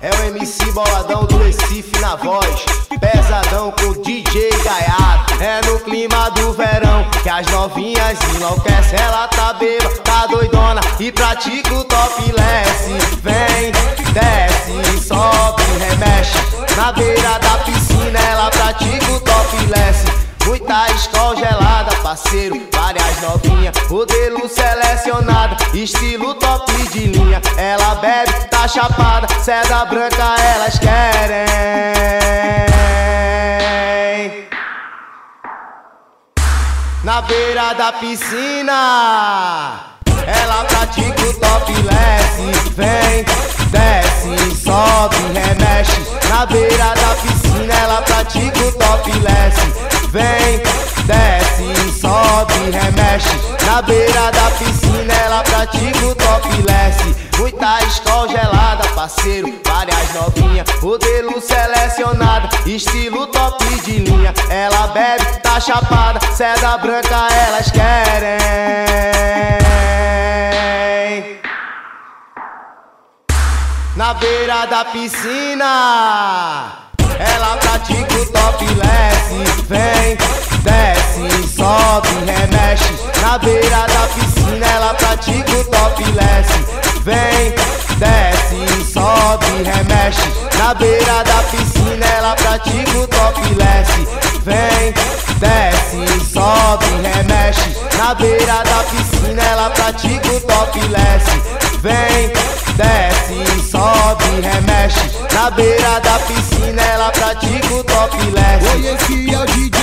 É o MC boladão do Recife na voz, pesadão com DJ Gaiato. É no clima do verão que as novinhas enlouquecem. Ela tá beba, tá doidona e pratica o topless. Vem, desce, sobe, remexe. Na beira da piscina ela pratica o topless. Muita escola gelada, parceiro, várias novinhas, modelo selecionada, estilo top de linha. Ela bebe, tá chapada, seda branca elas querem. Na beira da piscina ela pratica o topless. Vem, desce, sobe, remexe. Na beira da piscina ela pratica o topless. Vem, desce, sobe, remexe. Na beira da piscina ela pratica o topless. Muita escola gelada, parceiro, várias novinhas, modelo selecionada, estilo top de linha. Ela bebe, tá chapada, seda branca elas querem. Na beira da piscina ela pratica o topless. Vem, desce, sobe, remexe. Na beira da piscina ela pratica o topless. Vem, desce, sobe, remexe. Na beira da piscina ela pratica o topless. Vem, desce, sobe, remexe. Na beira da piscina ela pratica o topless. Vem, desce, sobe, remexe. Na beira da piscina ela pratica o topless. Oi, esse é o DJ